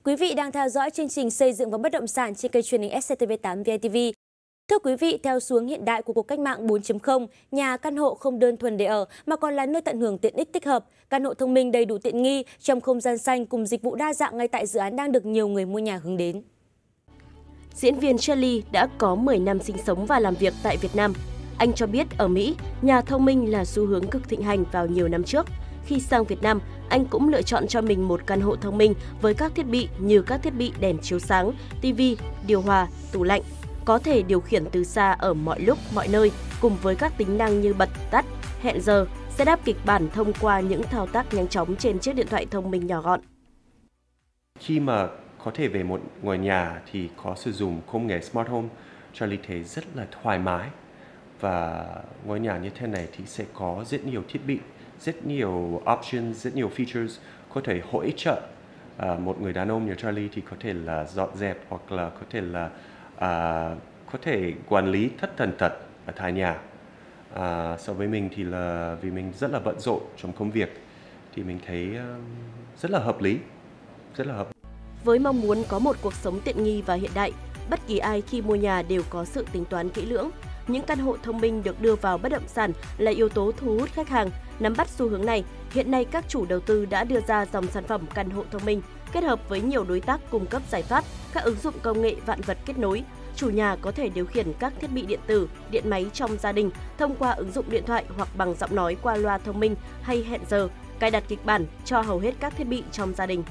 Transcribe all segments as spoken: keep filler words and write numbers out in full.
Quý vị đang theo dõi chương trình Xây dựng và Bất động sản trên kênh truyền hình ét xê tê vê tám vê en ti vi. Thưa quý vị, theo xu hướng hiện đại của cuộc cách mạng bốn chấm không, nhà căn hộ không đơn thuần để ở mà còn là nơi tận hưởng tiện ích tích hợp. Căn hộ thông minh đầy đủ tiện nghi trong không gian xanh cùng dịch vụ đa dạng ngay tại dự án đang được nhiều người mua nhà hướng đến. Diễn viên Charlie đã có mười năm sinh sống và làm việc tại Việt Nam. Anh cho biết ở Mỹ, nhà thông minh là xu hướng cực thịnh hành vào nhiều năm trước. Khi sang Việt Nam, anh cũng lựa chọn cho mình một căn hộ thông minh với các thiết bị như các thiết bị đèn chiếu sáng, tivi, điều hòa, tủ lạnh, có thể điều khiển từ xa ở mọi lúc, mọi nơi, cùng với các tính năng như bật, tắt, hẹn giờ, setup kịch bản thông qua những thao tác nhanh chóng trên chiếc điện thoại thông minh nhỏ gọn. Khi mà có thể về một ngôi nhà thì có sử dụng công nghệ Smart Home, Charlie thấy rất là thoải mái. Và ngôi nhà như thế này thì sẽ có rất nhiều thiết bị, rất nhiều options, rất nhiều features có thể hỗ trợ uh, một người đàn ông như Charlie thì có thể là dọn dẹp hoặc là có thể là uh, có thể quản lý tất tần tật ở tại nhà. Uh, so với mình thì là vì mình rất là bận rộn trong công việc thì mình thấy uh, rất là hợp lý, rất là hợp. Với mong muốn có một cuộc sống tiện nghi và hiện đại, bất kỳ ai khi mua nhà đều có sự tính toán kỹ lưỡng. Những căn hộ thông minh được đưa vào bất động sản là yếu tố thu hút khách hàng. Nắm bắt xu hướng này, hiện nay các chủ đầu tư đã đưa ra dòng sản phẩm căn hộ thông minh, kết hợp với nhiều đối tác cung cấp giải pháp, các ứng dụng công nghệ vạn vật kết nối. Chủ nhà có thể điều khiển các thiết bị điện tử, điện máy trong gia đình thông qua ứng dụng điện thoại hoặc bằng giọng nói qua loa thông minh hay hẹn giờ, cài đặt kịch bản cho hầu hết các thiết bị trong gia đình.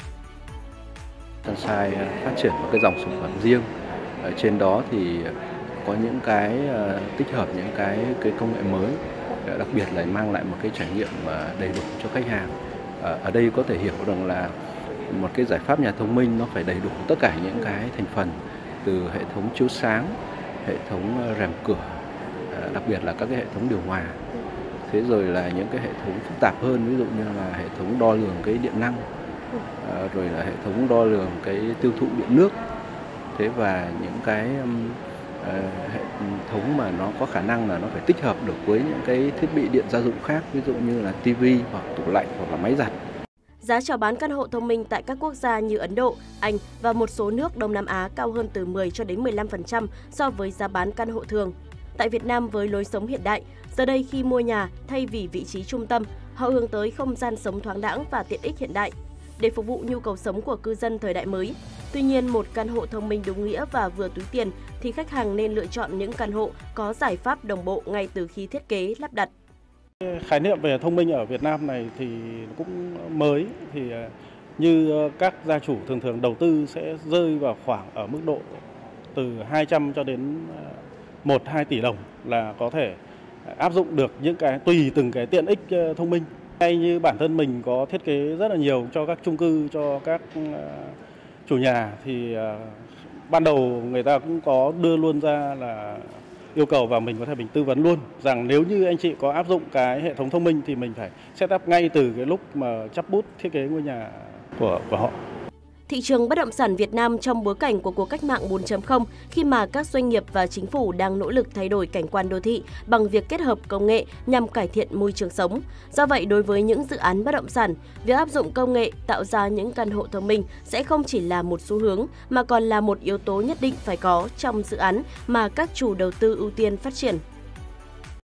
Sunshine phát triển một cái dòng sản phẩm riêng. Ở trên đó thì có những cái uh, tích hợp những cái cái công nghệ mới, đặc biệt là mang lại một cái trải nghiệm uh, đầy đủ cho khách hàng. Uh, ở đây có thể hiểu rằng là một cái giải pháp nhà thông minh nó phải đầy đủ tất cả những cái thành phần, từ hệ thống chiếu sáng, hệ thống uh, rèm cửa, uh, đặc biệt là các cái hệ thống điều hòa. Thế rồi là những cái hệ thống phức tạp hơn, ví dụ như là hệ thống đo lường cái điện năng, uh, rồi là hệ thống đo lường cái tiêu thụ điện nước. Thế và những cái um, hệ thống mà nó có khả năng là nó phải tích hợp được với những cái thiết bị điện gia dụng khác, ví dụ như là tivi hoặc tủ lạnh hoặc là máy giặt. Giá chào bán căn hộ thông minh tại các quốc gia như Ấn Độ, Anh và một số nước Đông Nam Á cao hơn từ mười cho đến mười lăm phần trăm so với giá bán căn hộ thường. Tại Việt Nam với lối sống hiện đại, giờ đây khi mua nhà thay vì vị trí trung tâm, họ hướng tới không gian sống thoáng đãng và tiện ích hiện đại để phục vụ nhu cầu sống của cư dân thời đại mới. Tuy nhiên, một căn hộ thông minh đúng nghĩa và vừa túi tiền thì khách hàng nên lựa chọn những căn hộ có giải pháp đồng bộ ngay từ khi thiết kế lắp đặt. Khái niệm về thông minh ở Việt Nam này thì cũng mới, thì như các gia chủ thường thường đầu tư sẽ rơi vào khoảng ở mức độ từ hai trăm cho đến một đến hai tỷ đồng là có thể áp dụng được những cái tùy từng cái tiện ích thông minh. Hay như bản thân mình có thiết kế rất là nhiều cho các chung cư, cho các chủ nhà thì ban đầu người ta cũng có đưa luôn ra là yêu cầu và mình có thể mình tư vấn luôn rằng nếu như anh chị có áp dụng cái hệ thống thông minh thì mình phải set up ngay từ cái lúc mà chắp bút thiết kế ngôi nhà của của họ. Thị trường bất động sản Việt Nam trong bối cảnh của cuộc cách mạng bốn chấm không, khi mà các doanh nghiệp và chính phủ đang nỗ lực thay đổi cảnh quan đô thị bằng việc kết hợp công nghệ nhằm cải thiện môi trường sống. Do vậy, đối với những dự án bất động sản, việc áp dụng công nghệ tạo ra những căn hộ thông minh sẽ không chỉ là một xu hướng mà còn là một yếu tố nhất định phải có trong dự án mà các chủ đầu tư ưu tiên phát triển.